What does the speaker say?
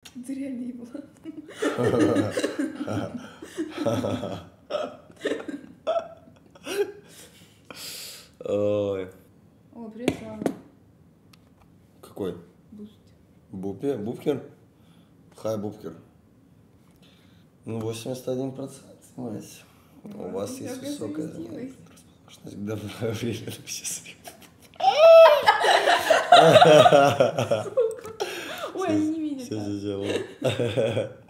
Ты реально его. Ой. О, привет, Слава. Какой? Бусти. Бубкер? Хай, Бубкер. Ну, 81%, мать. У вас есть высокая расположенность к добавлению веществ. Ой, они не видят. Все.